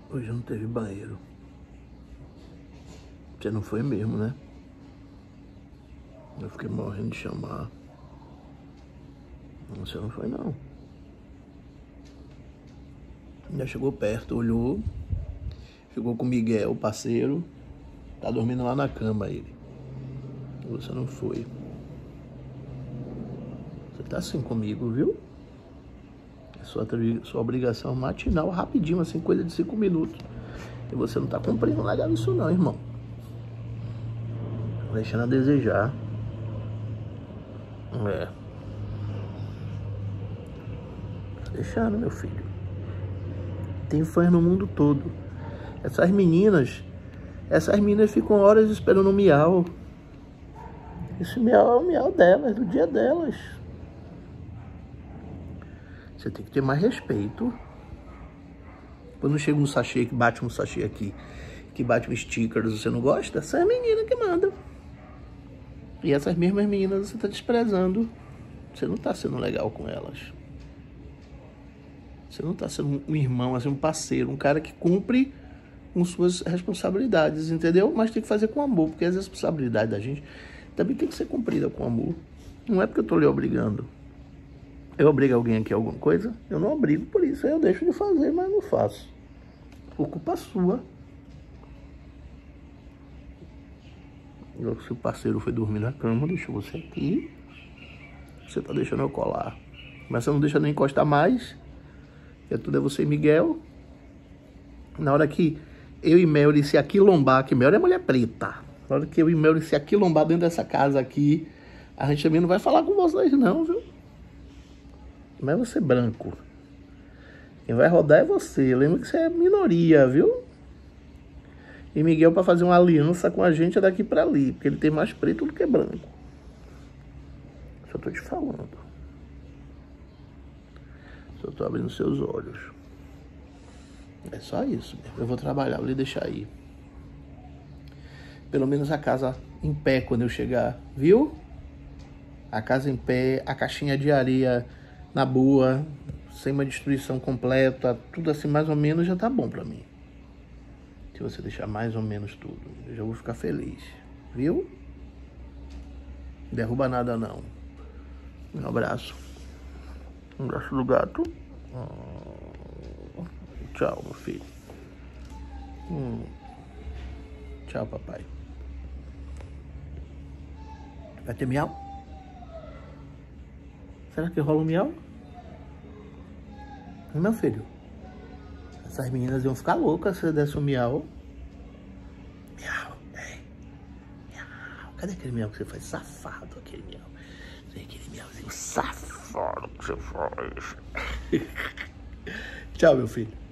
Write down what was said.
Hoje não teve banheiro. Você não foi mesmo, né? Eu fiquei morrendo de chamar. Você não foi, não. Já chegou perto, olhou. Chegou com o Miguel, o parceiro. Tá dormindo lá na cama ele. Você não foi. Você tá assim comigo, viu? É sua obrigação matinal, rapidinho, assim, coisa de 5 minutos. E você não tá cumprindo legal isso não, irmão. Deixando a desejar. É. Tá deixando, meu filho. Tem fãs no mundo todo. Essas meninas ficam horas esperando o miau. Esse miau é o miau delas, do dia delas. Você tem que ter mais respeito. Quando chega um sachê, que bate um sachê aqui, que bate um sticker, você não gosta? Essa é a menina que manda. E essas mesmas meninas você tá desprezando. Você não tá sendo legal com elas. Você não tá sendo um irmão, assim, um parceiro, um cara que cumpre com suas responsabilidades, entendeu? Mas tem que fazer com amor, porque as responsabilidades da gente também tem que ser cumprida com amor. Não é porque eu tô lhe obrigando. Eu obrigo alguém aqui a alguma coisa? Eu não obrigo por isso. Aí eu deixo de fazer, mas não faço. Por culpa sua. Se o parceiro foi dormir na cama, deixou você aqui. Você tá deixando eu colar. Mas você não deixa nem encostar mais. É tudo é você e Miguel. Na hora que eu e Melry se aquilombar, que Melry é mulher preta. Na hora que eu e Melry se aquilombar dentro dessa casa aqui, a gente também não vai falar com vocês não, viu? Não é você branco. Quem vai rodar é você. Lembra que você é minoria, viu? E Miguel, para fazer uma aliança com a gente, é daqui para ali. Porque ele tem mais preto do que branco. Só tô te falando. Só tô abrindo seus olhos. É só isso. Eu vou trabalhar, vou lhe deixar aí. Pelo menos a casa em pé quando eu chegar. Viu? A casa em pé, a caixinha de areia na boa, sem uma destruição completa, tudo assim mais ou menos já tá bom pra mim. Se você deixar mais ou menos tudo, eu já vou ficar feliz, viu? Não derruba nada não. Um abraço. Um abraço do gato. Tchau, meu filho. Tchau, papai. Vai ter miau? Será que rola um miau? Meu filho, essas meninas iam ficar loucas se eu desse um miau. Miau, miau. Cadê aquele miau que você faz? Safado, aquele miau. Aquele miauzinho safado que você faz. Tchau, meu filho.